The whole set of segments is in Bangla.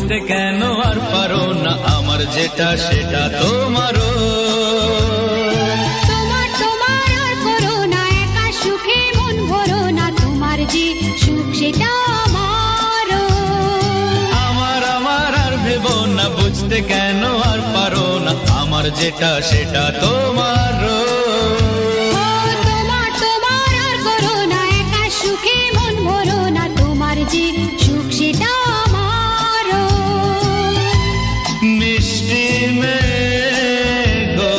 বুঝতে কেন আর পারো না আমার যেটা সেটা তোমারও। তোমার তোমার আর করো না একা সুখে মন ভরো না তোমার যে সুখ সেটা আমারও। আমার আমার আর ভেবো না বুঝতে কেন আর পারো না আমার যেটা সেটা তোমারও। তোমার তোমার আর করো না একা সুখে মন ভরো না তোমার যে সুখ সেটা আমারও। মিষ্টি মেয়ে গো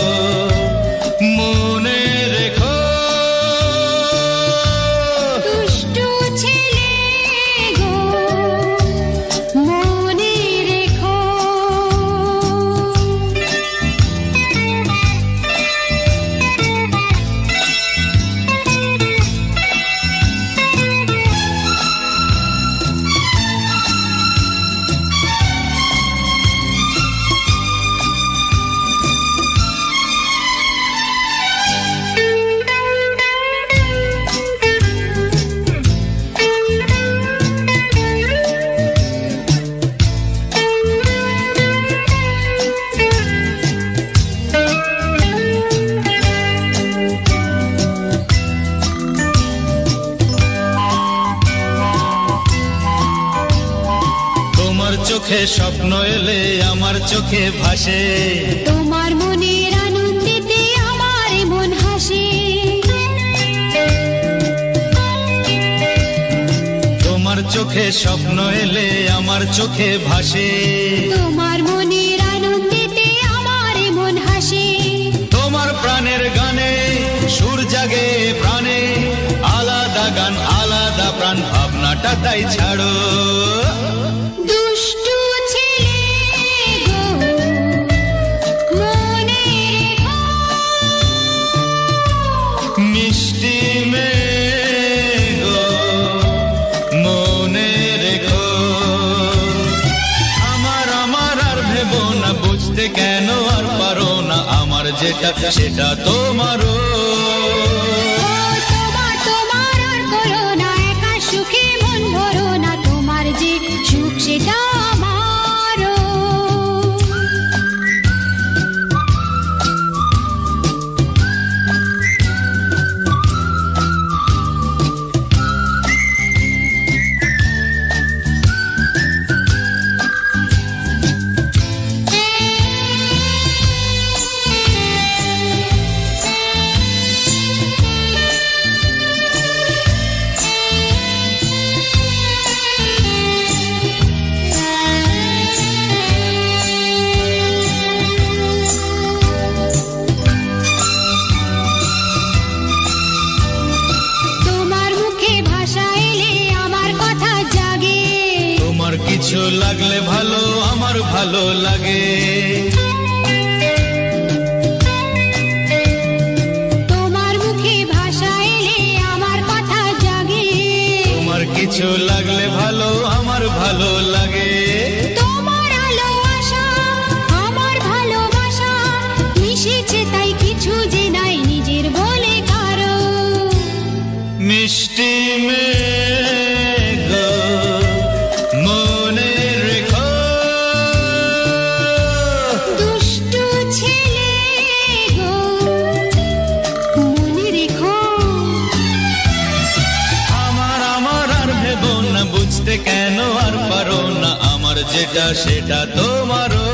মনে রেখো, দুষ্টু ছেলে গো মনে রেখো। তোমার চোখে স্বপ্ন এলে আমার চোখে ভাসে, তোমার মনের আনন্দেতে আমার মন হাসে। তোমার চোখে স্বপ্ন এলে আমার চোখে ভাসে, তোমার মনের আনন্দেতে আমার মন হাসে। তোমার প্রাণের গানে সুর জাগে প্রাণে, আলাদা গান আলাদা প্রাণ ভাবনাটা তাই ছাড়ো। দুষ্টু ছেলে গো মনে রেখো, মিষ্টি মেয়ে গো মনে রেখো। আমার আমার আর ভেবো না বুঝতে কেন আর পারো না আমার যেটা সেটা তোমারও। তোমার তোমার আর করো না একা সুখে মন ভরো না তোমার যে সুখ সেটা আমারও। তোমার মুখে ভাষা এলে আমার কথা জাগে, তোমার কিছু লাগলে ভালো আমার ভালো লাগে। তোমার মুখে ভাষা এলে আমার কথা জাগে, তোমার কিছু লাগলে ভালো আমার ভালো লাগে। তোমার আলো আশা আমার ভালোবাসা মিশেছে তাই কিছু যে নাই নিজের বলে কারো। মিষ্টি মেয়ে গো মনে রেখো, দুষ্টু ছেলে গো মনে রেখো। আমার আমার আর ভেবো না বুঝতে কেন আর পারো না আমার যেটা সেটা তোমারও।